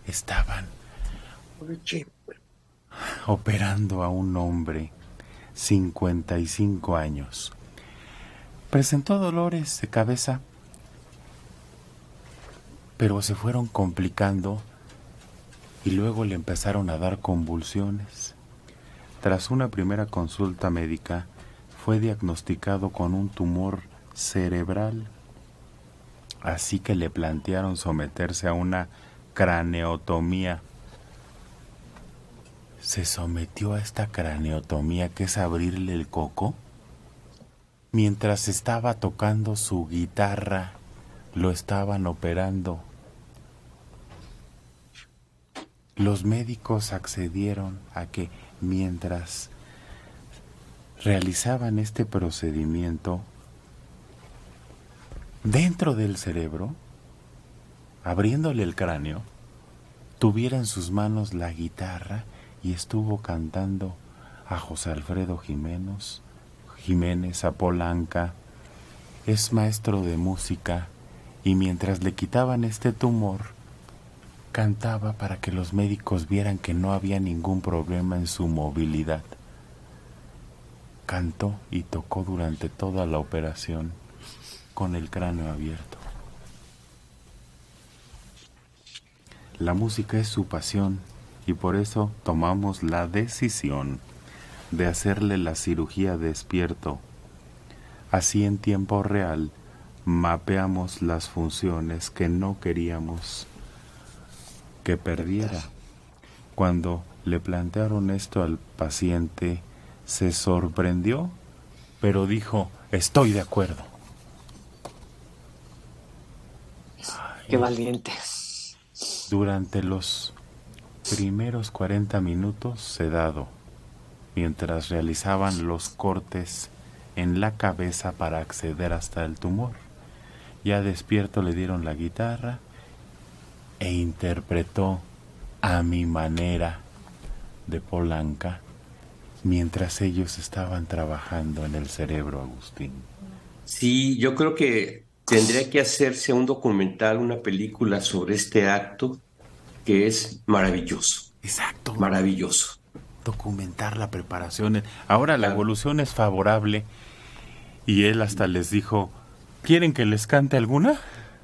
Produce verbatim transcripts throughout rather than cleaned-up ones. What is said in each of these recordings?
estaban operando a un hombre, cincuenta y cinco años. Presentó dolores de cabeza, pero se fueron complicando y luego le empezaron a dar convulsiones. Tras una primera consulta médica, fue diagnosticado con un tumor cerebral, así que le plantearon someterse a una craneotomía. Se sometió a esta craneotomía, que es abrirle el coco, mientras estaba tocando su guitarra. Lo estaban operando. Los médicos accedieron a que mientras realizaban este procedimiento, dentro del cerebro, abriéndole el cráneo, tuviera en sus manos la guitarra y estuvo cantando a José Alfredo Jiménez, Jiménez, a Polanca. Es maestro de música y mientras le quitaban este tumor, cantaba para que los médicos vieran que no había ningún problema en su movilidad. Cantó y tocó durante toda la operación con el cráneo abierto. La música es su pasión y por eso tomamos la decisión de hacerle la cirugía despierto. Así en tiempo real mapeamos las funciones que no queríamos que perdiera. Cuando le plantearon esto al paciente, se sorprendió, pero dijo, estoy de acuerdo. Qué valiente. Durante los primeros cuarenta minutos sedado, mientras realizaban los cortes en la cabeza para acceder hasta el tumor. Ya despierto le dieron la guitarra e interpretó A mi manera de Polanca mientras ellos estaban trabajando en el cerebro, Agustín. Sí, yo creo que tendría que hacerse un documental, una película sobre este acto que es maravilloso. Exacto. Maravilloso. Documentar la preparación. Ahora la evolución es favorable y él hasta les dijo, ¿quieren que les cante alguna?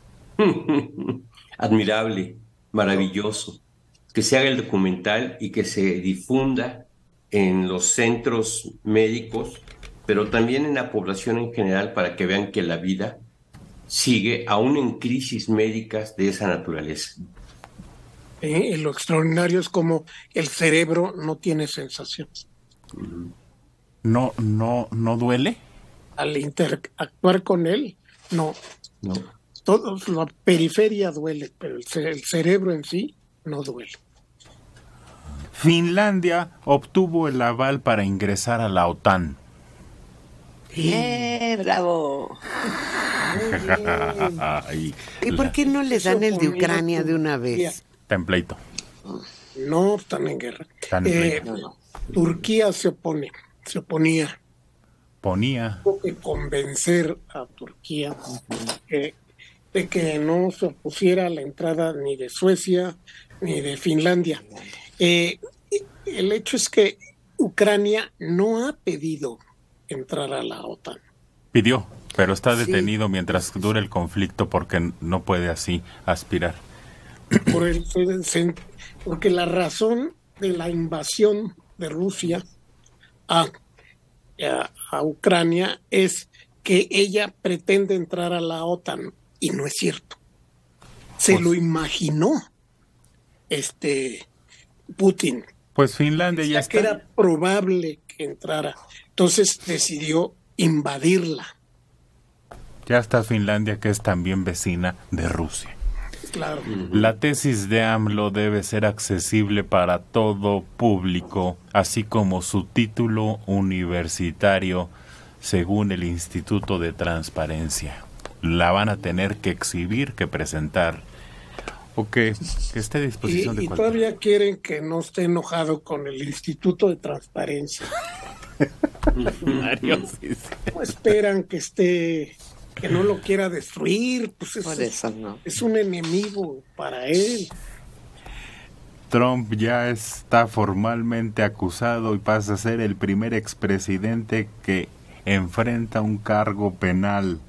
Admirable, maravilloso. Que se haga el documental y que se difunda en los centros médicos, pero también en la población en general, para que vean que la vida sigue aún en crisis médicas de esa naturaleza. Eh, lo extraordinario es como el cerebro no tiene sensaciones. ¿No, no, no duele? Al interactuar con él, no. No. Todo, la periferia duele, pero el, ce- el cerebro en sí no duele. Finlandia obtuvo el aval para ingresar a la OTAN. ¡Eh, bravo! Ay, ¿Y por la- qué no les dan el de Ucrania de una Turquía. vez? Templeito. No están en guerra. Están en Eh, pleito. No, no. Turquía se opone, se oponía. Ponía. Tuvo que convencer a Turquía que- de que no se opusiera a la entrada ni de Suecia ni de Finlandia. Eh, el hecho es que Ucrania no ha pedido entrar a la OTAN. Pidió, pero está Sí. detenido mientras dure el conflicto porque no puede así aspirar. Por el, se- porque la razón de la invasión de Rusia a, a, a Ucrania es que ella pretende entrar a la OTAN y no es cierto. Se Pues- lo imaginó este Putin. Pues Finlandia ya Decía que está. era probable que entrara. Entonces decidió invadirla. Ya está Finlandia, que es también vecina de Rusia. Claro. La tesis de AMLO debe ser accesible para todo público, así como su título universitario, según el Instituto de Transparencia. La van a tener que exhibir, que presentar, o que, que esté a Y, disposición de y cualquiera. todavía quieren que no esté enojado con el Instituto de Transparencia. Mario, sí, sí. No esperan que esté, que no lo quiera destruir, pues es, Por eso no. es un enemigo para él. Trump ya está formalmente acusado y pasa a ser el primer expresidente que enfrenta un cargo penal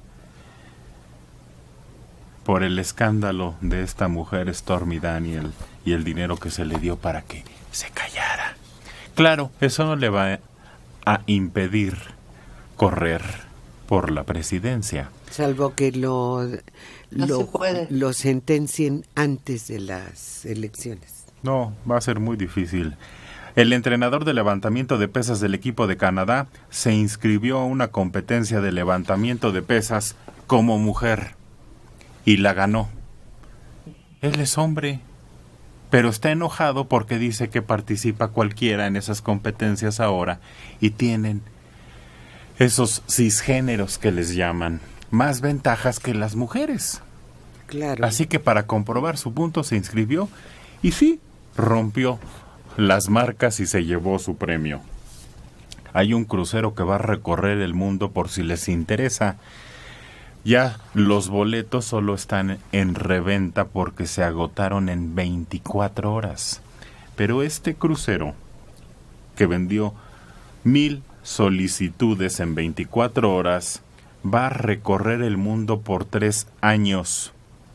por el escándalo de esta mujer Stormy Daniels y el dinero que se le dio para que se callara. Claro, eso no le va a impedir correr por la presidencia. Salvo que lo, No lo, se puede. lo sentencien antes de las elecciones. No, va a ser muy difícil. El entrenador de levantamiento de pesas del equipo de Canadá se inscribió a una competencia de levantamiento de pesas como mujer y la ganó. Él es hombre, pero está enojado porque dice que participa cualquiera en esas competencias ahora y tienen esos cisgéneros que les llaman más ventajas que las mujeres. Claro. Así que para comprobar su punto se inscribió y sí, rompió las marcas y se llevó su premio. Hay un crucero que va a recorrer el mundo por si les interesa. Ya los boletos solo están en reventa porque se agotaron en veinticuatro horas. Pero este crucero, que vendió mil solicitudes en veinticuatro horas, va a recorrer el mundo por tres años.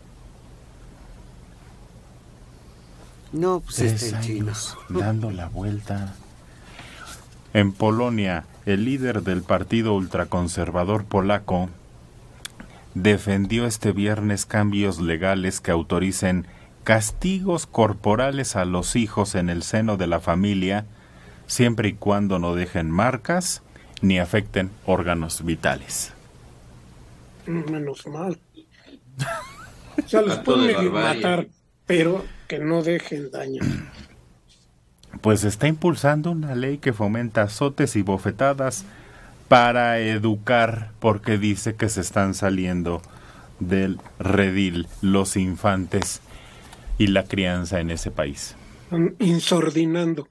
No, pues Tres está en chino. años dando la vuelta. En Polonia, el líder del partido ultraconservador polaco defendió este viernes cambios legales que autoricen castigos corporales a los hijos en el seno de la familia, siempre y cuando no dejen marcas ni afecten órganos vitales. Menos mal. O sea, los Acto de pueden barbarie. matar, pero que no dejen daño. Pues está impulsando una ley que fomenta azotes y bofetadas para educar, porque dice que se están saliendo del redil los infantes y la crianza en ese país. Están insordinando.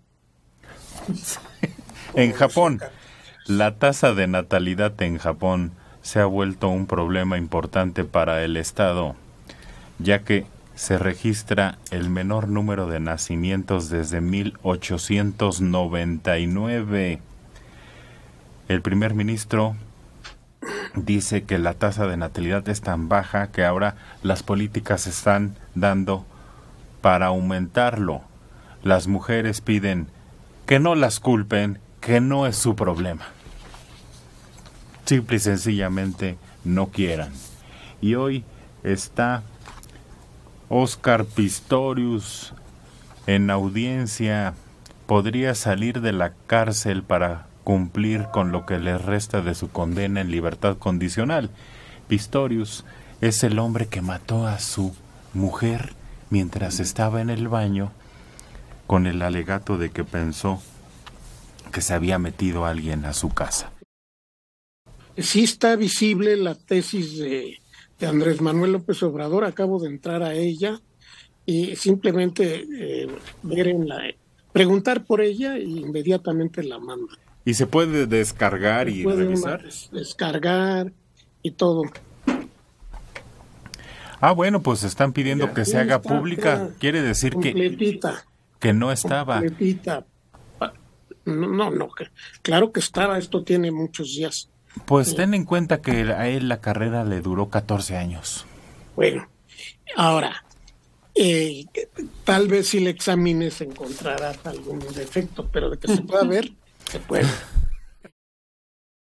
En Japón, la tasa de natalidad en Japón se ha vuelto un problema importante para el Estado, ya que se registra el menor número de nacimientos desde mil ochocientos noventa y nueve. El primer ministro dice que la tasa de natalidad es tan baja que ahora las políticas se están dando para aumentarlo. Las mujeres piden que no las culpen, que no es su problema. Simple y sencillamente no quieran. Y hoy está Oscar Pistorius en audiencia. Podría salir de la cárcel para cumplir con lo que le resta de su condena en libertad condicional. Pistorius es el hombre que mató a su mujer mientras estaba en el baño con el alegato de que pensó que se había metido alguien a su casa. Sí está visible la tesis de, de Andrés Manuel López Obrador. Acabo de entrar a ella y simplemente eh, ver en la, preguntar por ella y inmediatamente la manda. ¿Y se puede descargar y Puede revisar? uno des- descargar y todo. Ah, bueno, pues están pidiendo Ya, que se ya haga está, pública. ya. Quiere decir que, Completita. que no estaba. Completita. Pa- No, no, no, que- claro que estaba, esto tiene muchos días. Pues ten en cuenta que a él la carrera le duró catorce años. Bueno, ahora, eh, tal vez si le examines encontrarás algún defecto, pero de que se pueda ver, se puede.